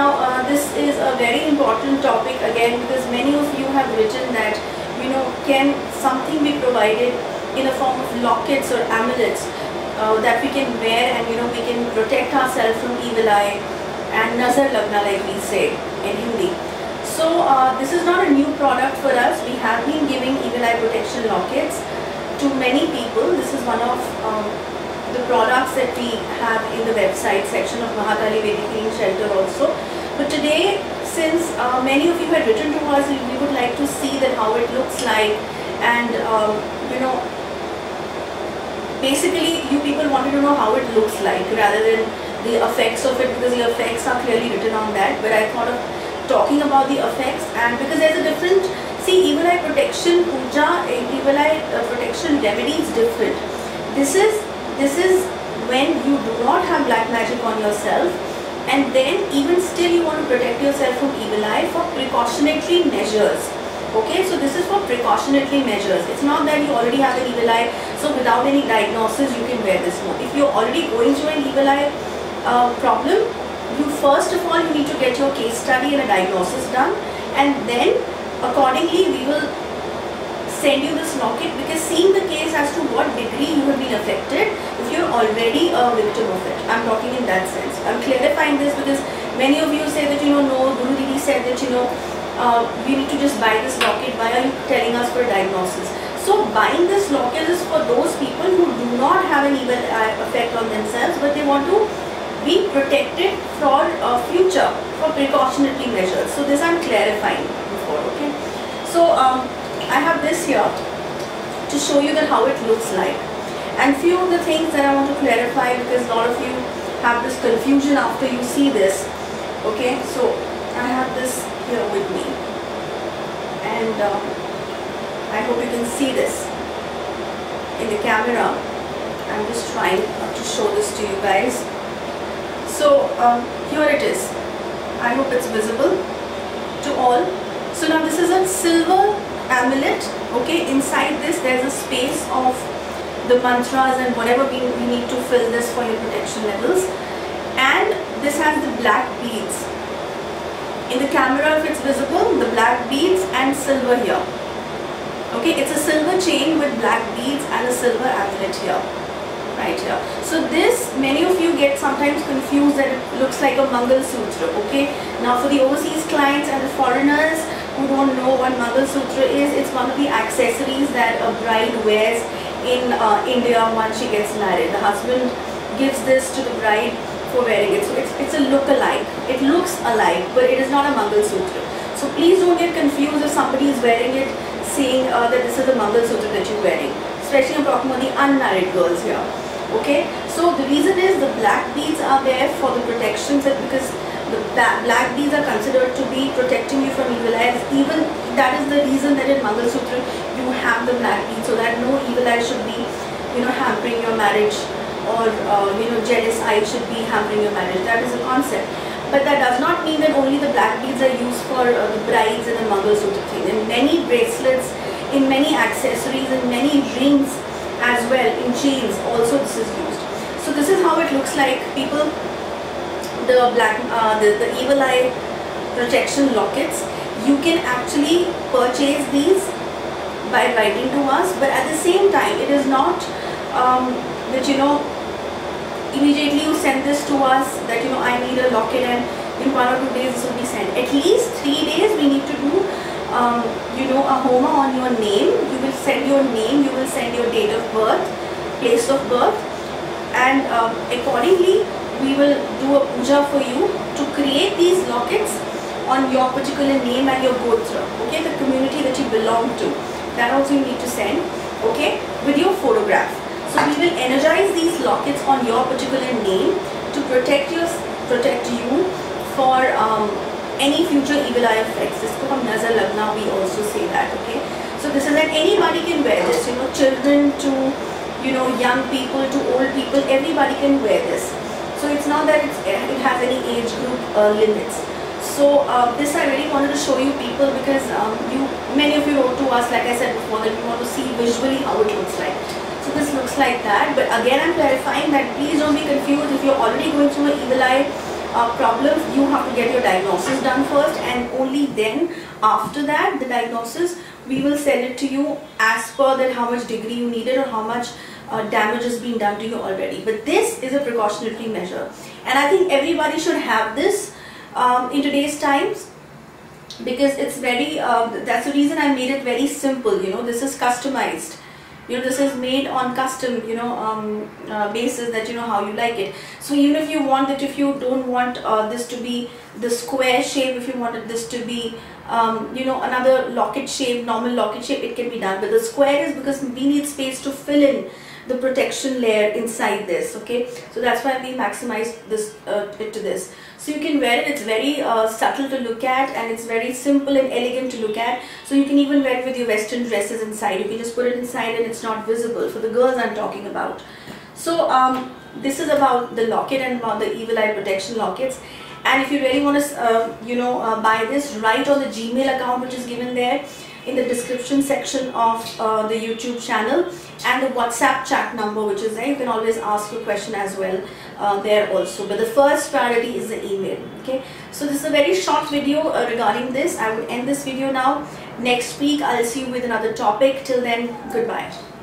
Now this is a very important topic again, because many of you have written that, you know, can something be provided in a form of lockets or amulets that we can wear, and you know, we can protect ourselves from evil eye and nazar lagna, like we say in Hindi. So this is not a new product for us. We have been giving evil eye protection lockets to many people. This is one of the products that we have in the website section of Mahakali Vedic Healing Shelter also. But today, since many of you had written to us, we would like to see that how it looks like, and you know, basically you people wanted to know how it looks like rather than the effects of it, because the effects are clearly written on that. But I thought of talking about the effects, and because there's a different, see, evil eye protection puja, evil eye protection remedy is different. This is when you do not have black magic on yourself, and then even still you want to protect yourself from evil eye for precautionary measures. Okay, so this is for precautionary measures. It's not that you already have an evil eye, so without any diagnosis you can wear this. No, if you're already going through an evil eye problem, you first of all, you need to get your case study and a diagnosis done, and then accordingly we will send you this locket, because seeing the case as to what degree you have been affected, if you're already a victim of it. I'm talking in that sense. I'm clarifying this because many of you say that, you know, no, Guru Didi said that, you know, we need to just buy this locket. Why are you telling us for diagnosis? So buying this locket is for those people who do not have an evil eye effect on themselves, but they want to be protected for future, for precautionary measures. So this I'm clarifying before, okay? So I have this here to show you that how it looks like, and few of the things that I want to clarify, because a lot of you have this confusion after you see this. Okay, so I have this here with me, and I hope you can see this in the camera. I'm just trying to show this to you guys. So here it is. I hope it's visible to all. So now this is a silver amulet. Okay, inside this there's a space of the mantras and whatever we need to fill this for your protection levels, and this has the black beads. In the camera, if it's visible, the black beads and silver here. Okay, it's a silver chain with black beads and a silver amulet here, right here. So this, many of you get sometimes confused that it looks like a Mangal Sutra. Okay, now for the overseas clients and the foreigners who don't know what Mangal Sutra is, it's one of the accessories that a bride wears in India once she gets married. The husband gives this to the bride for wearing it. So it's a look-alike. It looks alike, but it is not a Mangal Sutra. So please don't get confused if somebody is wearing it, saying that this is the Mangal Sutra that you're wearing. Especially I'm talking about the unmarried girls here. Okay, so the reason is the black beads are there for the protection, because the black beads are considered to be protecting you from evil eyes. Even that is the reason that in Mangal Sutra you have the black beads, so that no evil eye should be, you know, hampering your marriage, or you know, jealous eye should be hampering your marriage. That is the concept. But that does not mean that only the black beads are used for the brides and the Mangal Sutra thing. In many bracelets, in many accessories, in many rings as well, in chains also this is used. So this is how it looks like, people. The black, the evil eye protection lockets, you can actually purchase these by writing to us, but at the same time, it is not that, you know, immediately you send this to us that, you know, I need a locket and in 1 or 2 days this will be sent. At least 3 days we need to do, you know, a homa on your name. You will send your name, you will send your date of birth, place of birth, and accordingly we will do a puja for you to create these lockets on your particular name and your gotra, okay, the community that you belong to. That also you need to send, okay, with your photograph. So we will energize these lockets on your particular name to protect you for any future evil eye effects. This is nazar lagna, we also say that, okay. So this is that anybody can wear this, you know, children to, you know, young people to old people, everybody can wear this. So it's not that it has any age group limits. So this I really wanted to show you people, because many of you wrote to us, like I said before, that you want to see visually how it looks like. So this looks like that, but again I'm clarifying that please don't be confused if you're already going through an evil eye problems, you have to get your diagnosis done first, and only then after that, the diagnosis, we will send it to you as per that how much degree you needed or how much damage has been done to you already. But this is a precautionary measure, and I think everybody should have this in today's times, because it's very that's the reason I made it very simple. You know, this is customized. You know, this is made on custom, you know, basis, that you know how you like it. So even if you want it, if you don't want this to be the square shape, if you wanted this to be you know, another locket shape, normal locket shape, it can be done. But the square is because we need space to fill in the protection layer inside this. Okay, so that's why we maximized this it to this. So you can wear it. It's very subtle to look at, and it's very simple and elegant to look at. So you can even wear it with your western dresses inside. You can just put it inside and it's not visible. For the girls I'm talking about. So this is about the locket and about the evil eye protection lockets. And if you really want to you know, buy this, write on the Gmail account which is given there in the description section of the YouTube channel, and the WhatsApp chat number which is there. You can always ask your question as well there also, but the first priority is the email. Okay, so this is a very short video regarding this. I will end this video now. Next week I'll see you with another topic. Till then, goodbye.